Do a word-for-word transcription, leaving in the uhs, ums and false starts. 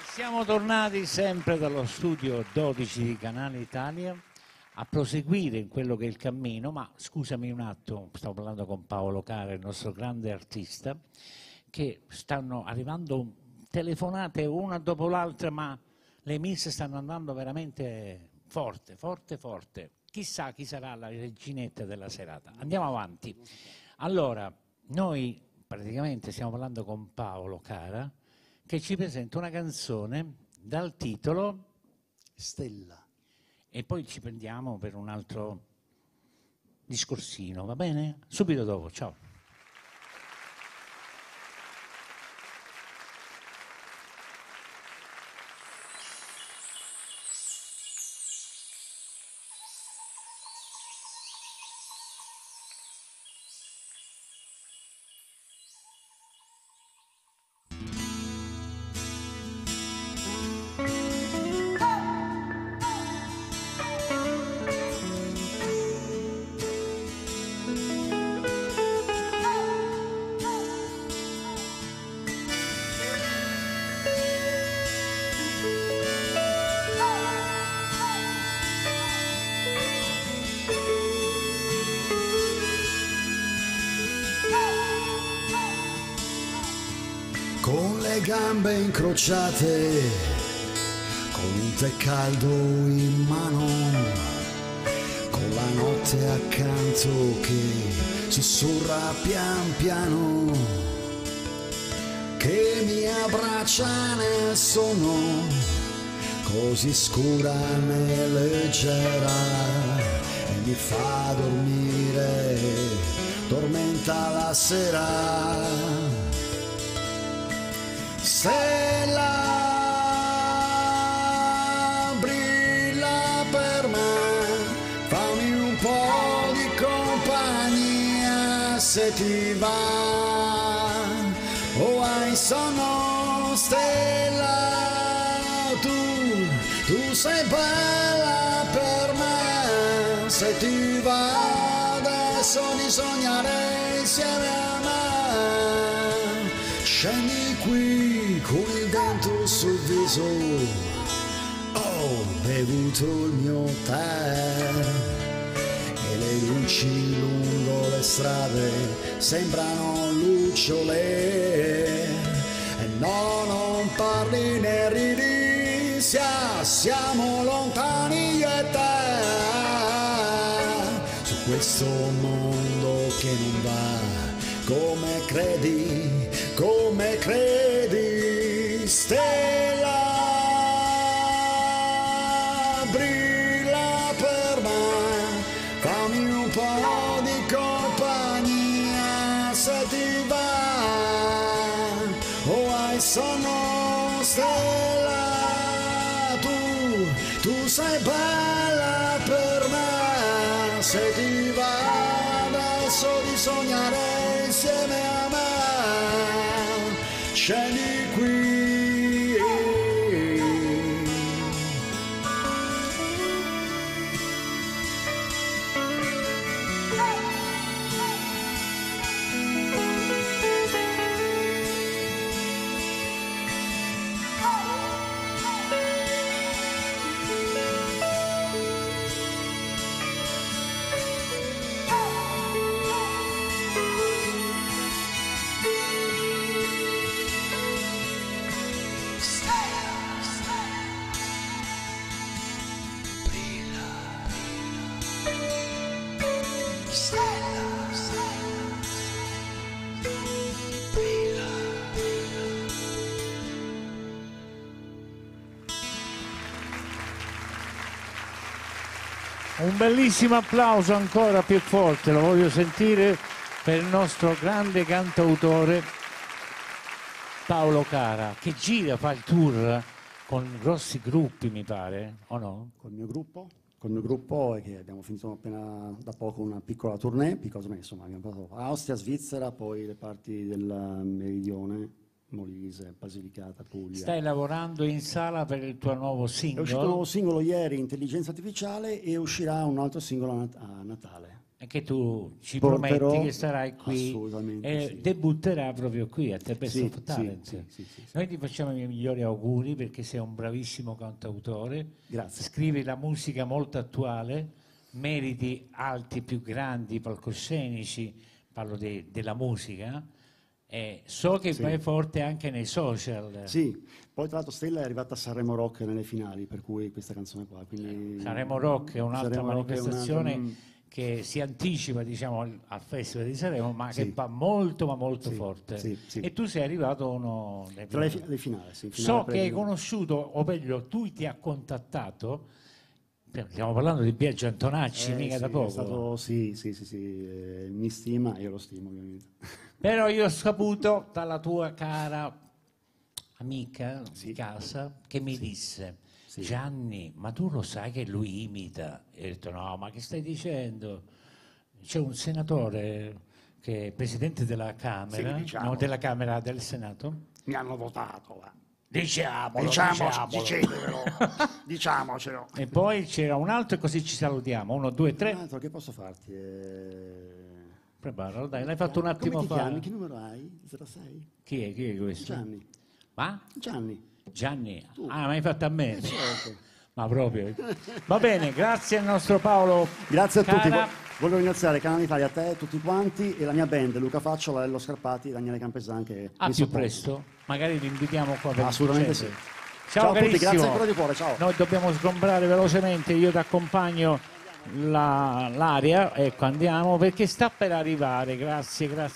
Siamo tornati sempre dallo studio dodici di Canale Italia a proseguire in quello che è il cammino, ma scusami un attimo, stavo parlando con Paolo Cara, il nostro grande artista, che stanno arrivando telefonate una dopo l'altra, ma le miss stanno andando veramente forte, forte, forte. Chissà chi sarà la reginetta della serata. Andiamo avanti. Allora, noi praticamente stiamo parlando con Paolo Cara, che ci presenta una canzone dal titolo Stella. E poi ci prendiamo per un altro discorsino, va bene? Subito dopo, ciao. Con le gambe incrociate, con un tè caldo in mano, con la notte accanto che sussurra pian piano, che mi abbraccia nel sonno, così scura e leggera, e mi fa dormire, tormenta la sera. Stella, brilla per me, fammi un po' di compagnia se ti va. Oh, hai sonno, stella, tu, tu sei bella per me, se ti va adesso di sognare insieme a me. Scendi qui con il vento sul viso, ho bevuto il mio tè e le luci lungo le strade sembrano lucciole. E no, non parli né ridi, sia, siamo lontani io e te, su questo mondo che non va come credi, come credi. Stella, brilla per me, fammi un po' di compagnia se ti va. Oh, hai sonno, stella, tu, tu sei bella per me, se ti va adesso di sognare insieme a me. Scendi qui. Un bellissimo applauso ancora più forte, lo voglio sentire per il nostro grande cantautore Paolo Cara, che gira, fa il tour con grossi gruppi, mi pare, o no? Col mio gruppo, col mio gruppo è che abbiamo finito appena da poco una piccola tournée, piccola, insomma abbiamo fatto Austria, Svizzera, poi le parti del meridione, Molise, Basilicata, Puglia. Stai lavorando in sala per il tuo nuovo È singolo? uscito un nuovo singolo ieri, Intelligenza Artificiale, e uscirà un altro singolo a, Nat- a Natale. che tu ci Porterò, prometti che sarai qui assolutamente e sì. debutterà proprio qui a Tempest Sì, of Talent. sì, sì, sì, sì. Noi ti facciamo i migliori auguri perché sei un bravissimo cantautore, Grazie. scrivi la musica molto attuale, meriti alti più grandi palcoscenici, parlo de- della musica, e so che Sì. vai forte anche nei social. Sì, poi tra l'altro Stella è arrivata a Sanremo Rock nelle finali, per cui questa canzone qua. Quindi... Sanremo Rock è un'altra Sanremo Rock è manifestazione un'altra- che si anticipa, diciamo, al, al Festival di Sanremo, ma Sì. che va molto ma molto Sì, forte. sì, sì. E tu sei arrivato uno dei Tra le, primi. fi- le finali, sì. So finale che hai pre- conosciuto, o meglio, tu ti ha contattato, stiamo parlando di Biagio Antonacci, Eh, mica sì, da poco. è stato, sì, sì, sì, sì, eh, mi stima, io lo stimo ovviamente. Però io ho saputo dalla tua cara amica Sì. di casa che mi disse: Sì. Gianni, ma tu lo sai che lui imita? E ho detto: no, ma che stai dicendo? C'è un senatore che è presidente della Camera, Sì, diciamo. no, della Camera del Senato. Mi hanno votato, va. Diciamolo, Diciamo, diciamolo. dicetevelo, diciamocelo. E poi c'era un altro e così ci salutiamo. Uno, due, Un tre. altro, che posso farti? Eh... Preparalo, dai, l'hai fatto un attimo Come ti fa. chiami? Che numero hai? zero sei? Chi è? Chi è questo? Gianni. Ma? Gianni. Gianni? Ah, ma hai fatto a me? Certo. Ma proprio. Va bene, grazie al nostro Paolo. Grazie a tutti. Cara. Vo- Voglio ringraziare Canale Italia, a te, tutti quanti e la mia band, Luca Facciola, Lello Scarpati, Daniele Campesan che A mi più supportano. presto, magari li invitiamo qua per il Assolutamente successo. sì. Ciao, Ciao a tutti, carissimo. grazie ancora di cuore, ciao. Noi dobbiamo sgombrare velocemente, io ti accompagno la- l'area, ecco andiamo perché sta per arrivare, grazie, grazie.